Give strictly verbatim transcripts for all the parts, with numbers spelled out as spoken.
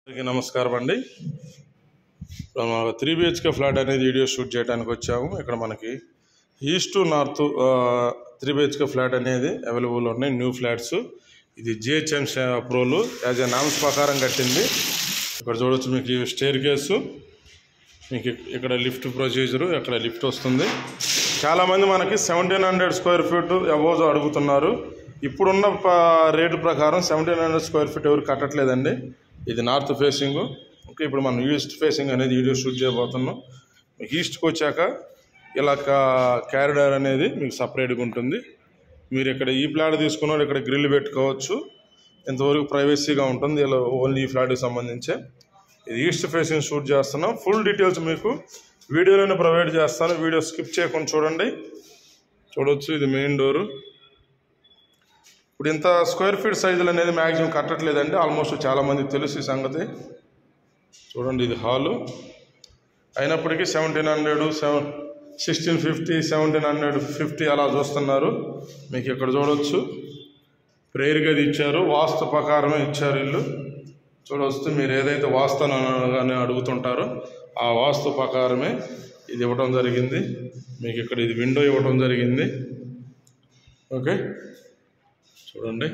నమస్కారం అండి. Three BHK flat అనేది వీడియో షూట్ చేయడానికి వచ్చాము. ఇక్కడ మనకి east to north three BHK flat అనేది అవైలబుల్ ఉన్నాయి. New flats. ఇది GHMC approval as a norms ప్రకారం కట్టింది. ఇక్కడ చూడవచ్చు మీకు స్టేర్ కేసు, మీకు ఇక్కడ లిఫ్ట్ ప్రొసీజరు, ఇక్కడ లిఫ్ట్ వస్తుంది. చాలామంది మనకి సెవెంటీన్ హండ్రెడ్ స్క్వేర్ ఫీట్ అబోజ్ అడుగుతున్నారు. ఇప్పుడున్న రేటు ప్రకారం సెవెంటీన్ హండ్రెడ్ స్క్వేర్ ఫీట్ ఎవరు కట్టట్లేదండి. ఇది నార్త్ ఫేసింగ్. ఓకే, ఇప్పుడు మనం ఈస్ట్ ఫేసింగ్ అనేది వీడియో షూట్ చేయబోతున్నాం. మీకు ఈస్ట్కి వచ్చాక ఇలా క్యారిడార్ అనేది మీకు సపరేట్గా ఉంటుంది. మీరు ఇక్కడ ఈ ఫ్లాట్ తీసుకున్నారు, ఇక్కడ గ్రిల్ పెట్టుకోవచ్చు. ఇంతవరకు ప్రైవసీగా ఉంటుంది. ఇలా ఓన్లీ ఈ ఫ్లాట్కి సంబంధించే ఇది ఈస్ట్ ఫేసింగ్ షూట్ చేస్తున్నాం. ఫుల్ డీటెయిల్స్ మీకు వీడియోలోనే ప్రొవైడ్ చేస్తాను. వీడియో స్కిప్ చేయకుండా చూడండి. చూడవచ్చు ఇది మెయిన్ డోరు. ఇప్పుడు ఇంత స్క్వేర్ ఫీట్ సైజులు అనేది మ్యాక్సిమం కట్టట్లేదండి. ఆల్మోస్ట్ చాలామందికి తెలుసు ఈ సంగతి. చూడండి ఇది హాలు. అయినప్పటికీ seventeen hundred seven sixteen fifty seventeen hundred fifty అలా చూస్తున్నారు. మీకు ఇక్కడ చూడవచ్చు ప్రేయర్ గది ఇచ్చారు. వాస్తు ప్రకారమే ఇచ్చారు ఇల్లు. చూడవచ్చు మీరు ఏదైతే వాస్తు అని అడుగుతుంటారో ఆ వాస్తు ప్రకారమే ఇది ఇవ్వడం జరిగింది. మీకు ఇక్కడ ఇది విండో ఇవ్వడం జరిగింది. ఓకే, చూడండి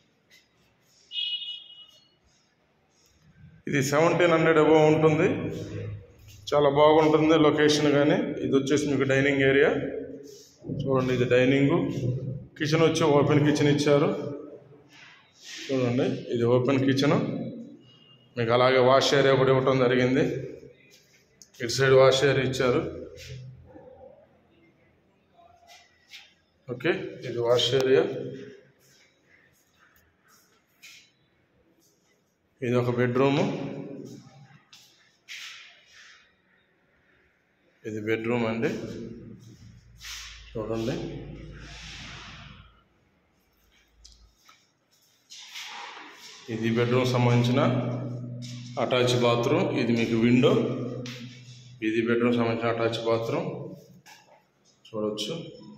ఇది సెవెంటీన్ హండ్రెడ్ అబోవ్ ఉంటుంది. చాలా బాగుంటుంది లొకేషన్. కానీ ఇది వచ్చేసి మీకు డైనింగ్ ఏరియా. చూడండి ఇది డైనింగు. కిచెన్ వచ్చి ఓపెన్ కిచెన్ ఇచ్చారు. చూడండి ఇది ఓపెన్ కిచెన్. మీకు అలాగే వాష్ ఏరియా కూడా ఇవ్వటం జరిగింది. ఇటు సైడ్ వాష్ ఏరియా ఇచ్చారు. ఓకే, ఇది వాష్ ఏరియా. ఇది ఒక బెడ్రూము. ఇది బెడ్రూమ్ అండి. చూడండి ఇది బెడ్రూమ్ సంబంధించిన అటాచ్ బాత్రూమ్. ఇది మీకు విండో. ఇది బెడ్రూమ్ సంబంధించిన అటాచ్ బాత్రూమ్. చూడవచ్చు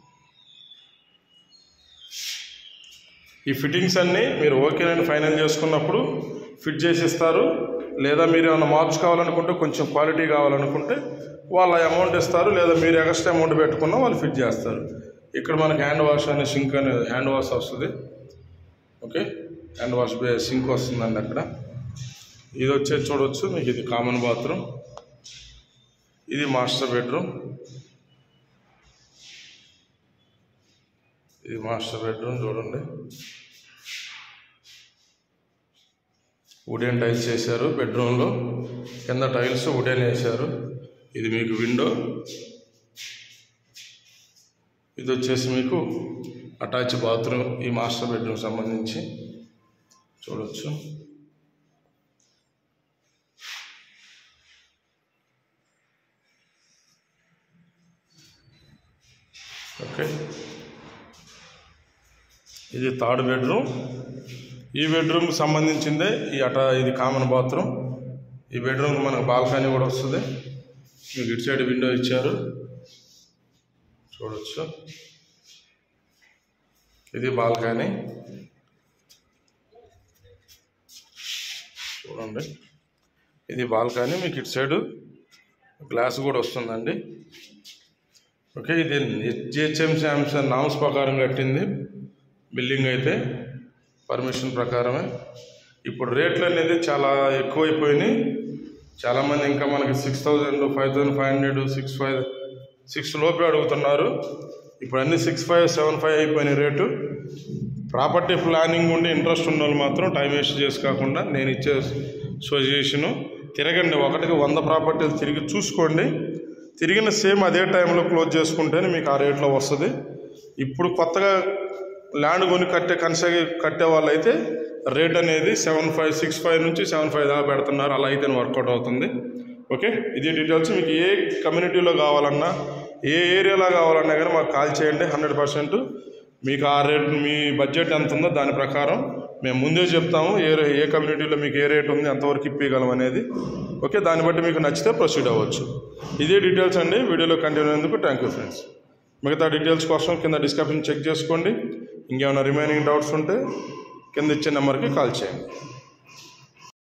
ఈ ఫిట్టింగ్స్ అన్నీ మీరు ఓకేనని ఫైనల్ చేసుకున్నప్పుడు ఫిట్ చేసి ఇస్తారు. లేదా మీరు ఏమైనా మార్చుకోవాలనుకుంటే, కొంచెం క్వాలిటీ కావాలనుకుంటే వాళ్ళ అమౌంట్ ఇస్తారు. లేదా మీరు ఎక్స్ట్రా అమౌంట్ పెట్టుకున్నా వాళ్ళు ఫిట్ చేస్తారు. ఇక్కడ మనకి హ్యాండ్ వాష్ అనే సింక్ అనే హ్యాండ్ వాష్ వస్తుంది. ఓకే, హ్యాండ్ వాష్ సింక్ వస్తుందండి అక్కడ. ఇది వచ్చేసి చూడవచ్చు మీకు ఇది కామన్ బాత్రూమ్. ఇది మాస్టర్ బెడ్రూమ్. ఇది మాస్టర్ బెడ్రూమ్. చూడండి వుడెన్ టైల్స్ వేశారు బెడ్రూమ్లో. కింద టైల్స్ వుడెన్ వేశారు. ఇది మీకు విండో. ఇది వచ్చేసి మీకు అటాచ్ బాత్రూమ్ ఈ మాస్టర్ బెడ్రూమ్ సంబంధించి. చూడవచ్చు ఓకే, ఇది థర్డ్ బెడ్రూమ్. ఈ బెడ్రూమ్కి సంబంధించిందే ఈ అటా ఇది కామన్ బాత్రూమ్. ఈ బెడ్రూమ్కి మనకు బాల్కనీ కూడా వస్తుంది. మీకు ఇటు సైడ్ విండో ఇచ్చారు. చూడవచ్చు ఇది బాల్కనీ. చూడండి ఇది బాల్కనీ. మీకు ఇటు సైడ్ గ్లాస్ కూడా వస్తుందండి. ఓకే, ఇది జిహెచ్ఎంసీ అంశ నామ్స్ ప్రకారం కట్టింది బిల్డింగ్ అయితే, పర్మిషన్ ప్రకారమే. ఇప్పుడు రేట్లు అనేది చాలా ఎక్కువైపోయినాయి. చాలామంది ఇంకా మనకి six thousand five thousand five hundred six five six లోపే అడుగుతున్నారు. ఇప్పుడు అన్నీ సిక్స్ ఫైవ్ సెవెన్ ఫైవ్ అయిపోయినాయి రేటు. ప్రాపర్టీ ప్లానింగ్ ఉండి ఇంట్రెస్ట్ ఉన్న వాళ్ళు మాత్రం టైం వేస్ట్ చేసుకోకుండా నేను ఇచ్చే సజెషను తిరగండి. ఒకటికి వంద ప్రాపర్టీలు తిరిగి చూసుకోండి. తిరిగిన సేమ్ అదే టైంలో క్లోజ్ చేసుకుంటేనే మీకు ఆ రేట్లో వస్తుంది. ఇప్పుడు కొత్తగా ల్యాండ్ కొని కట్టే కన్స్ట్రక్ట్ కట్టే వాళ్ళు అయితే రేట్ అనేది సెవెన్ ఫైవ్ సిక్స్ ఫైవ్ నుంచి సెవెన్ ఫైవ్ దాకా పెడుతున్నారు. అలా అయితే వర్కౌట్ అవుతుంది. ఓకే, ఇది డీటెయిల్స్. మీకు ఏ కమ్యూనిటీలో కావాలన్నా, ఏ ఏరియాలో కావాలన్నా కానీ మాకు కాల్ చేయండి. హండ్రెడ్ పర్సెంట్ మీకు ఆ రేట్, మీ బడ్జెట్ ఎంత ఉందో దాని ప్రకారం మేము ముందే చెప్తాము. ఏ ఏ కమ్యూనిటీలో మీకు ఏ రేట్ ఉంది, ఎంతవరకు ఇప్పగలం అనేది. ఓకే, దాన్ని బట్టి మీకు నచ్చితే ప్రొసీడ్ అవ్వచ్చు. ఇదే డీటెయిల్స్ అండి. వీడియోలో కంటిన్యూ అయ్యేందుకు థ్యాంక్ యూ ఫ్రెండ్స్. మిగతా డీటెయిల్స్ కోసం కింద డిస్క్రిప్షన్ చెక్ చేసుకోండి. ఇంకేమైనా రిమైనింగ్ డౌట్స్ ఉంటే కింద ఇచ్చే నెంబర్కి కాల్ చేయండి.